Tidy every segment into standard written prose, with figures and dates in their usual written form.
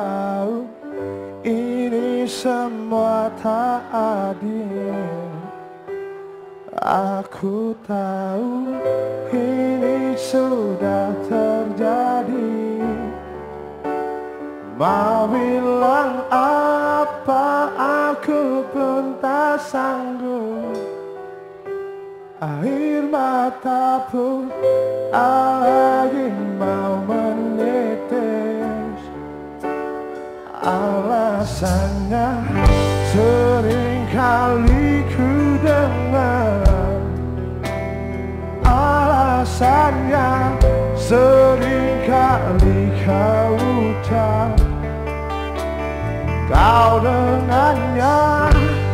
tahu ini semua tak adil. Aku tahu ini sudah terjadi. Mau bilang apa, aku pun tak sanggup. Air mata pun lagi mau menetes. Alasannya sering kali ku dengar, alasannya sering kali kau ucap. Kau dengannya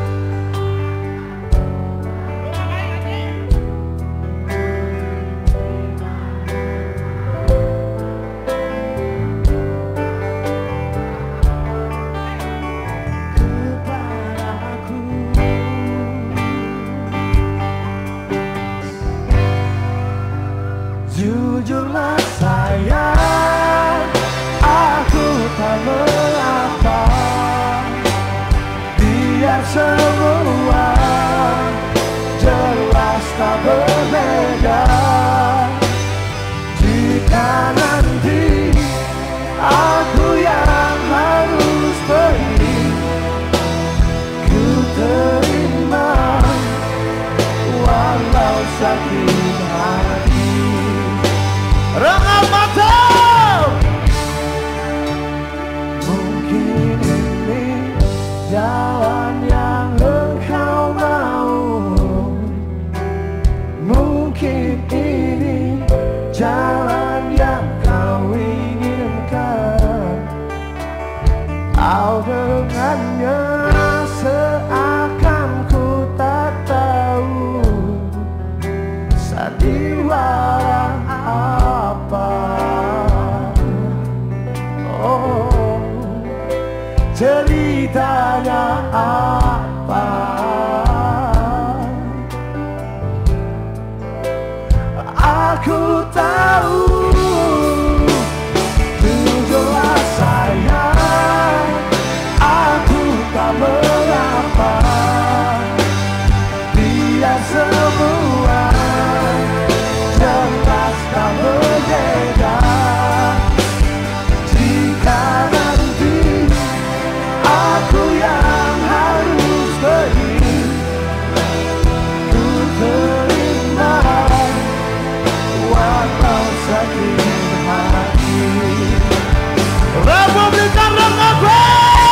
jujurlah sayang, aku tak mengapa. Biar semua jelas tak berbeda. Jika nanti aku yang harus pergi, ku terima walau sakit hati. Rengat mata. Mungkin ini jalan yang engkau mau, mungkin ini jalan yang kau inginkan. Kau dengannya seakan ku tak tahu sandiwara apa. Oh, ceritanya apa? Aku tahu, jujurlah sayang, aku tak mengapa. Biar semua jelas tak berbeda. Jika nanti aku yang harus pergi, ku terima walau sakit hati. Republikan Rengabe,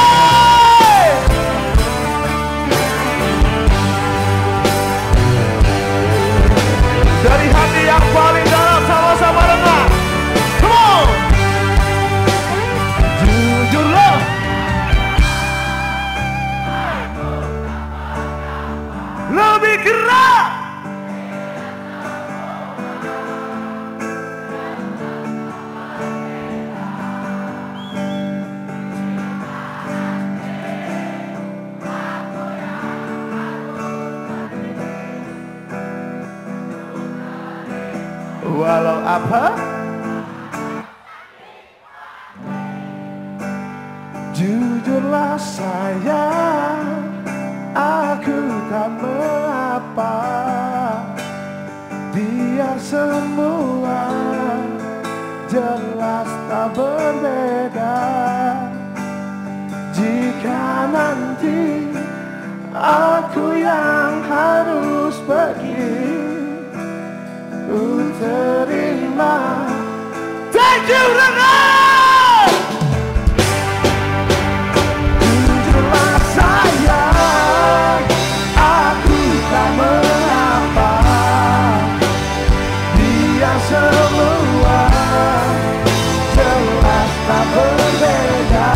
dari hati yang paling dalam, sama-sama dengar. Come on. Jujurlah, lebih gerak. Walau apa, jujurlah sayang, aku tak mengapa. Biar semua jelas tak berbeda. Jika nanti aku yang harus pergi, ku terima. Thank you, Renat. Jujurlah sayang, aku tak mengapa. Biar semua jelas tak berbeda.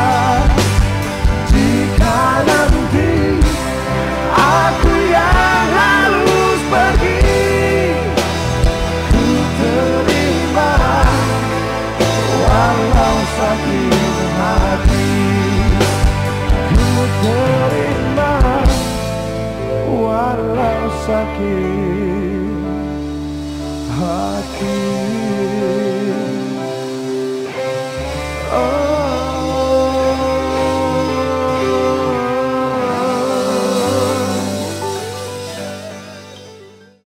Jika nanti aku yang harus pergi, walau sakit hati. Ku terima walau sakit hati.